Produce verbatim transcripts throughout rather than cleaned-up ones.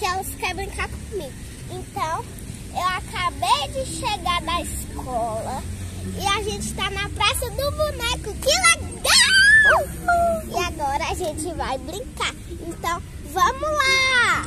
que elas querem brincar comigo. Então, eu acabei de chegar da escola e a gente está na Praça do Boneco. Que legal! E agora a gente vai brincar. Então, vamos lá!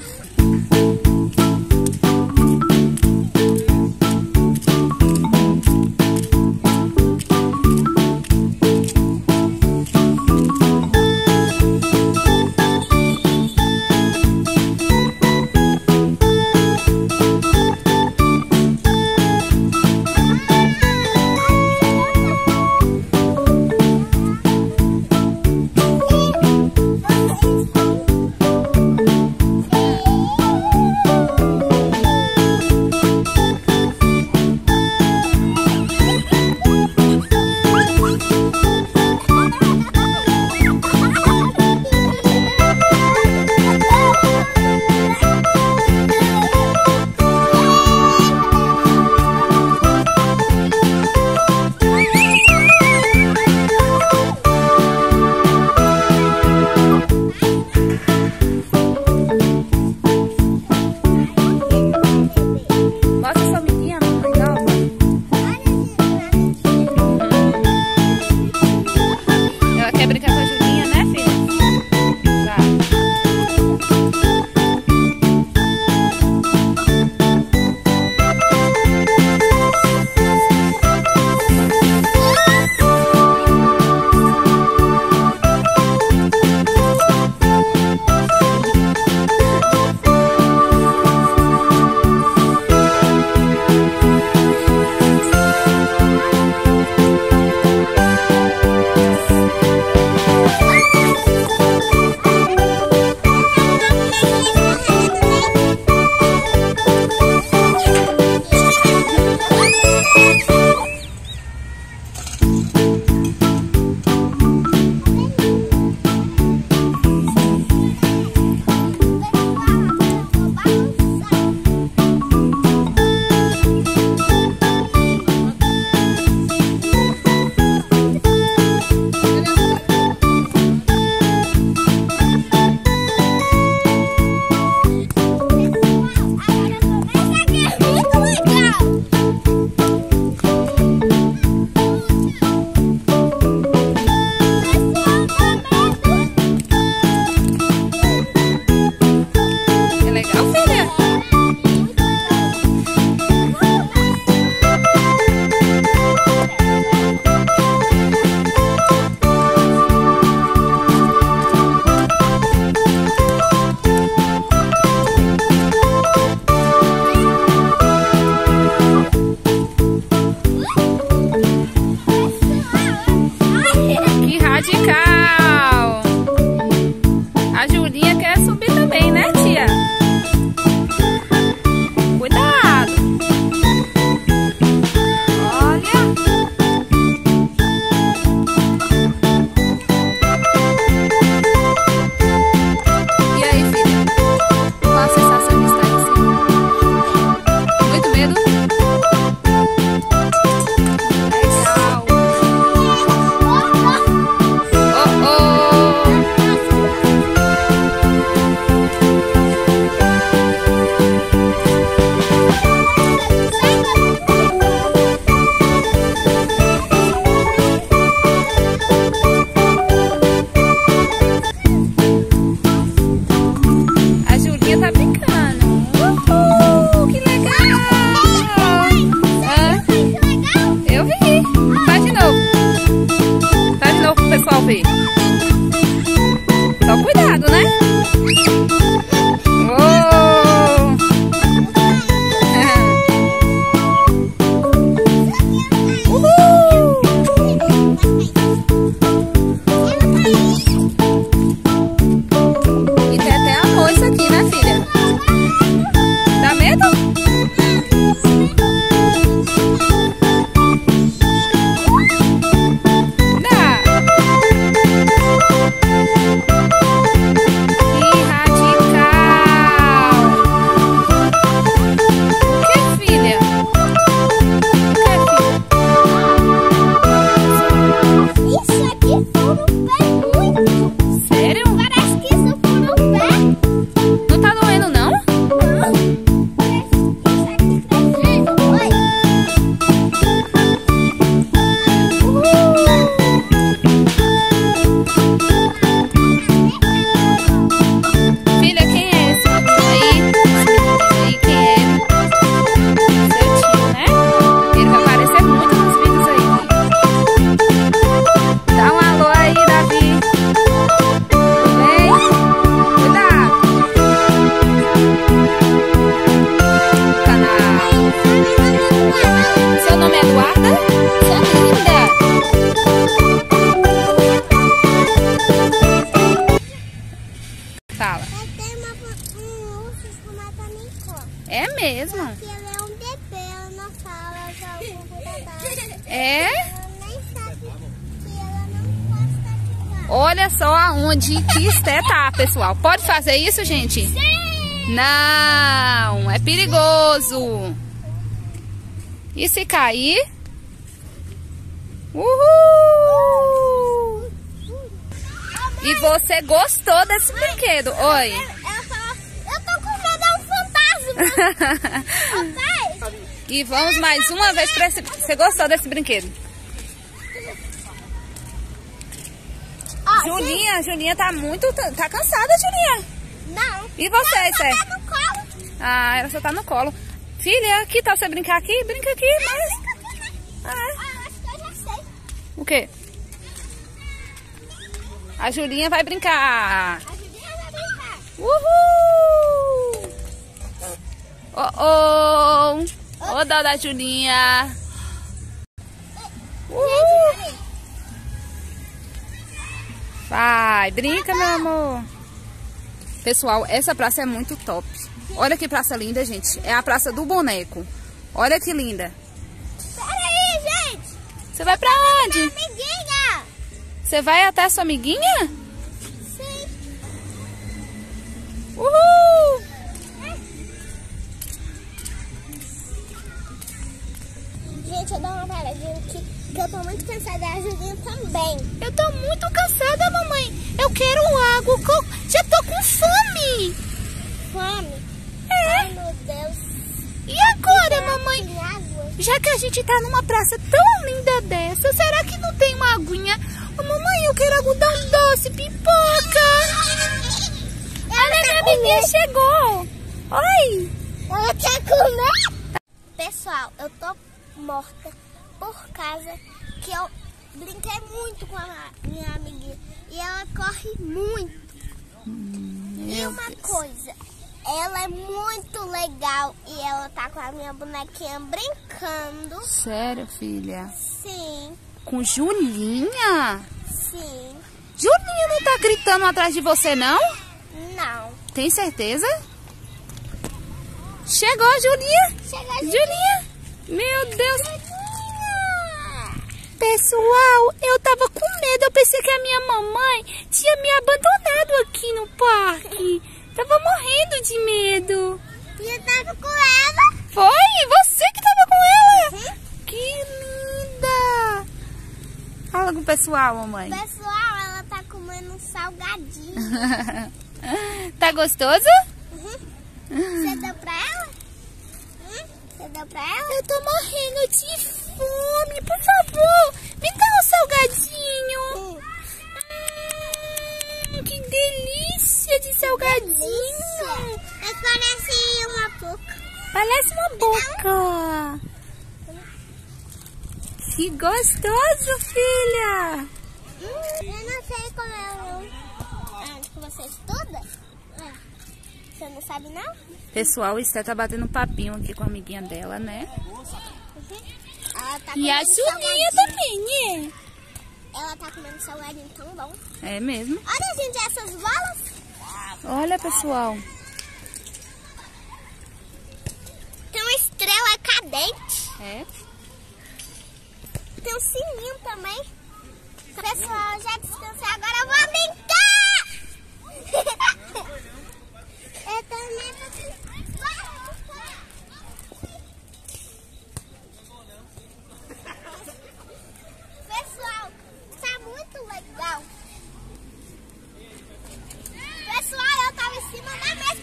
Radical! A Julinha quer subir também, né, tia? Cuidado! Olha! E aí, filha? Qual a sensação de estar em cima? Muito medo? Tá brincando. Uhul, que legal! Ah, eu vi. Faz de novo. Faz de novo pro pessoal ver. Só cuidado, né? Oh. Uhul! E tem até a moça aqui, né, filha? Dá medo? Dá. Que radical. Olha só aonde que Esté tá, pessoal. Pode fazer isso, gente? Sim! Não, é perigoso. E se cair? Uhul! E você gostou desse brinquedo? Oi. Eu, eu tô com medo, é um fantasma. Ô, pai. E vamos mais uma vez para esse... Você gostou desse brinquedo? Ó, Julinha, Julinha tá muito... Tá cansada, Julinha. Não. E você, Ela Esté? só tá no colo. Ah, ela só tá no colo. Filha, que tal você brincar aqui? Brinca aqui, mas... Ah, eu acho que eu já sei. O quê? A Julinha vai brincar. A Julinha vai brincar. Uhul! Oh, oh! Ô, dó da Julinha. Uhul! Vai, brinca, meu amor. Pessoal, essa praça é muito top. Olha que praça linda, gente. É a praça do boneco. Olha que linda. Pera aí, gente. Você vai pra onde? Amiguinha. Você vai até a sua amiguinha? Sim. Uhul! Gente, eu dou uma paradinha aqui, que eu tô muito cansada. A Julinha também. Eu tô muito cansada, mamãe. Eu quero água. Já tô com fome. Fome? É. Ai, meu Deus. E agora, Será mamãe? que tem água? Já que a gente tá numa praça tão linda dessa, será que não tem uma aguinha? Ô, mamãe, eu quero algodão doce, pipoca. Olha, minha bebê chegou. Oi. Ela quer comer? Pessoal, eu tô morta por causa que eu brinquei muito com a minha amiguinha. E ela corre muito. Hum, e uma Deus. coisa, ela é muito legal e ela tá com a minha bonequinha brincando. Sério, filha? Sim. Com Julinha? Sim. Julinha não tá gritando atrás de você, não? Não. Tem certeza? Chegou, Julinha? Chegou, Julinha. Julinha. Meu Deus. Julinha. Pessoal, eu tava com medo. Eu pensei que a minha mamãe tinha me abandonado aqui no parque. Tava morrendo de medo. E eu tava com ela. Foi? Você que tava com ela? Uhum. Que linda. Fala com o pessoal, mamãe. Pessoal, ela tá comendo um salgadinho. Tá gostoso? Uhum. Você deu pra ela? Hum? Você deu pra ela? Eu tô morrendo de fome. Por favor, me dá um salgadinho. Hum. Hum, que delícia de salgadinho. É, parece uma boca. Parece uma boca. Que gostoso, filha. Hum, eu não sei como é o... Onde que você estuda? É. Você não sabe, não? Pessoal, o Esté tá batendo papinho aqui com a amiguinha dela, né? Uhum. Ela tá E a comendo Julinha salgadinho. também, é? Ela tá comendo salgadinho tão bom. É mesmo? Olha, gente, essas bolas. Olha, pessoal. Tem uma estrela cadente. É? Tem um sininho também. Pessoal, eu já descansei. Agora eu vou brincar. Eu também vou brincar. Pessoal, tá muito legal. Pessoal, eu tava em cima da mesa.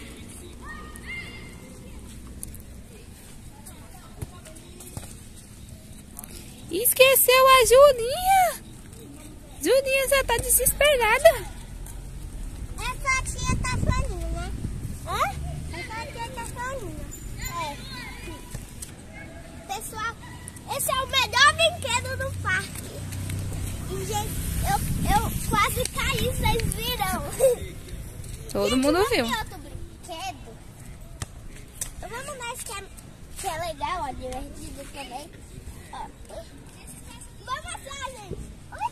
Esqueceu a Julinha. Julinha já tá desesperada. Essa tia tá soninha, né? Hã? Essa tia tá soninha. É. Pessoal, esse é o melhor brinquedo do parque. E, gente, eu, eu quase caí, vocês viram? Todo Gente, mundo vamos viu. ver outro brinquedo? Vamos nesse que é, que é legal, ó, divertido também. Ó. Vamos lá, gente. Ui.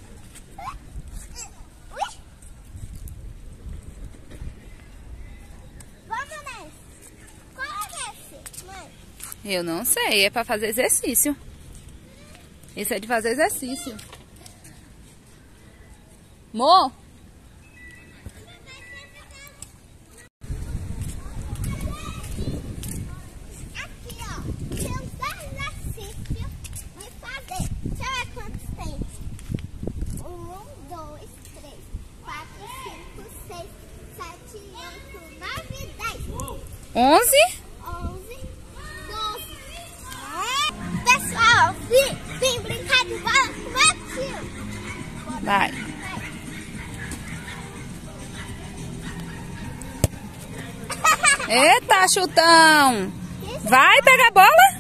Ui. Vamos nesse. Qual é esse, mãe? Eu não sei, é pra fazer exercício. Esse é de fazer exercício. Mo, onze. onze, doze. Pessoal, vem, vem brincar de bola com o meu tio. Vai. Eita, chutão. Vai pegar a bola?